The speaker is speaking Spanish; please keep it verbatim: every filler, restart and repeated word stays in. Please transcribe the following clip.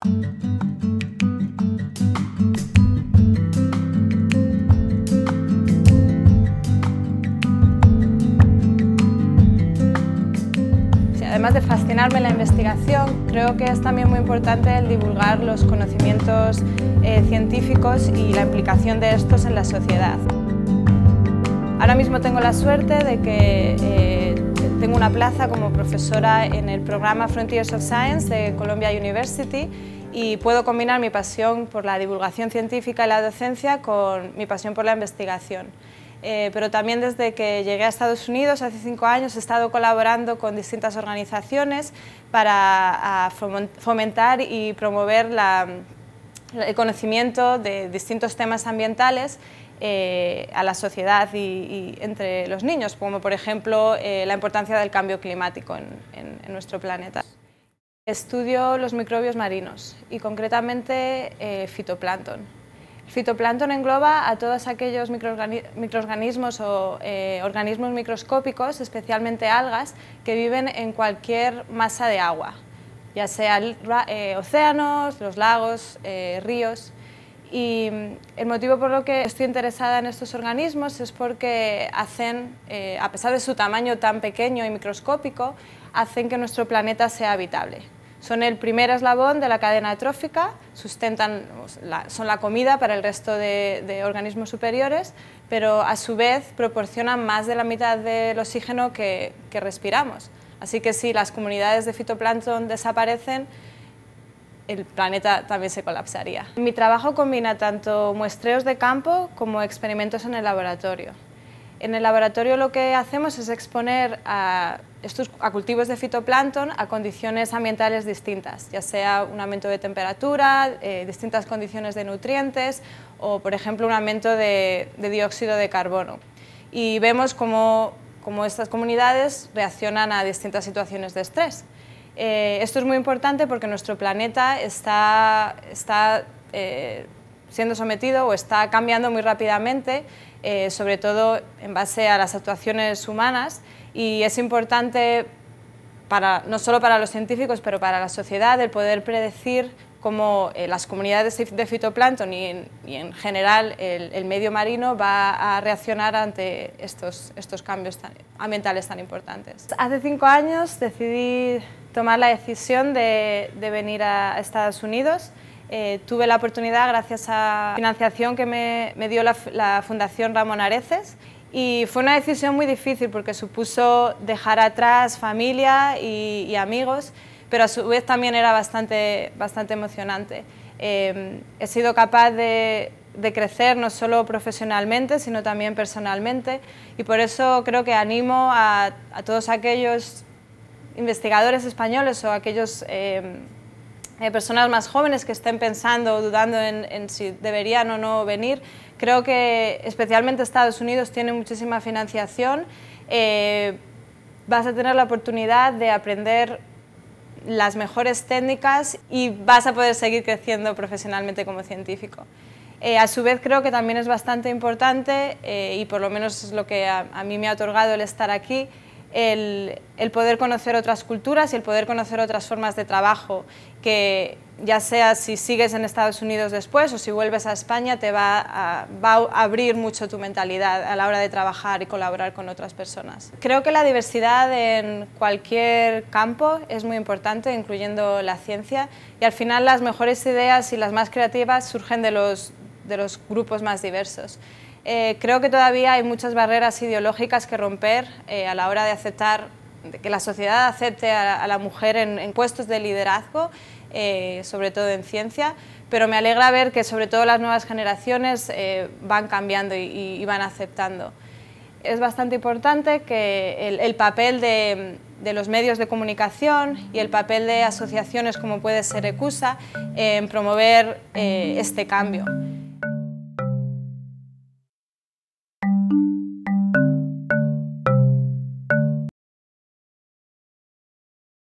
Además de fascinarme la investigación, creo que es también muy importante el divulgar los conocimientos eh, científicos y la implicación de estos en la sociedad. Ahora mismo tengo la suerte de que eh, tengo una plaza como profesora en el programa Frontiers of Science de Columbia University y puedo combinar mi pasión por la divulgación científica y la docencia con mi pasión por la investigación. Eh, pero también desde que llegué a Estados Unidos hace cinco años he estado colaborando con distintas organizaciones para a, fomentar y promover la, el conocimiento de distintos temas ambientales eh, a la sociedad y, y entre los niños, como por ejemplo eh, la importancia del cambio climático en, en, en nuestro planeta. Estudio los microbios marinos y concretamente eh, fitoplancton. El fitoplancton engloba a todos aquellos microorganismos o eh, organismos microscópicos, especialmente algas, que viven en cualquier masa de agua, ya sea eh, océanos, los lagos, eh, ríos. Y el motivo por lo que estoy interesada en estos organismos es porque hacen, eh, a pesar de su tamaño tan pequeño y microscópico, hacen que nuestro planeta sea habitable. Son el primer eslabón de la cadena trófica, sustentan, son la comida para el resto de, de organismos superiores, pero a su vez proporcionan más de la mitad del oxígeno que, que respiramos. Así que si las comunidades de fitoplancton desaparecen, el planeta también se colapsaría. Mi trabajo combina tanto muestreos de campo como experimentos en el laboratorio. En el laboratorio lo que hacemos es exponer a, estos, a cultivos de fitoplancton a condiciones ambientales distintas, ya sea un aumento de temperatura, eh, distintas condiciones de nutrientes o, por ejemplo, un aumento de, de dióxido de carbono. Y vemos cómo, cómo estas comunidades reaccionan a distintas situaciones de estrés. Eh, esto es muy importante porque nuestro planeta está, está eh, siendo sometido o está cambiando muy rápidamente, eh, sobre todo en base a las actuaciones humanas, y es importante, para, no solo para los científicos, pero para la sociedad, el poder predecir cómo eh, las comunidades de fitoplancton y en, y en general el, el medio marino va a reaccionar ante estos, estos cambios tan, ambientales tan importantes. Hace cinco años decidí tomar la decisión de, de venir a Estados Unidos. Eh, tuve la oportunidad gracias a financiación que me, me dio la, la Fundación Ramón Areces y fue una decisión muy difícil porque supuso dejar atrás familia y, y amigos, pero a su vez también era bastante, bastante emocionante. Eh, he sido capaz de, de crecer no solo profesionalmente, sino también personalmente, y por eso creo que animo a, a todos aquellos investigadores españoles o aquellos eh, eh, personas más jóvenes que estén pensando o dudando en, en si deberían o no venir. Creo que especialmente Estados Unidos tiene muchísima financiación, eh, vas a tener la oportunidad de aprender las mejores técnicas y vas a poder seguir creciendo profesionalmente como científico. Eh, a su vez creo que también es bastante importante, eh, y por lo menos es lo que a, a mí me ha otorgado el estar aquí, el, el poder conocer otras culturas y el poder conocer otras formas de trabajo, que ya sea si sigues en Estados Unidos después o si vuelves a España, te va a, va a abrir mucho tu mentalidad a la hora de trabajar y colaborar con otras personas. Creo que la diversidad en cualquier campo es muy importante, incluyendo la ciencia, y al final las mejores ideas y las más creativas surgen de los, de los grupos más diversos. Eh, creo que todavía hay muchas barreras ideológicas que romper eh, a la hora de aceptar, de que la sociedad acepte a, a la mujer en, en puestos de liderazgo, eh, sobre todo en ciencia, pero me alegra ver que sobre todo las nuevas generaciones eh, van cambiando y, y van aceptando. Es bastante importante que el, el papel de, de los medios de comunicación y el papel de asociaciones como puede ser ECUSA en promover eh, este cambio.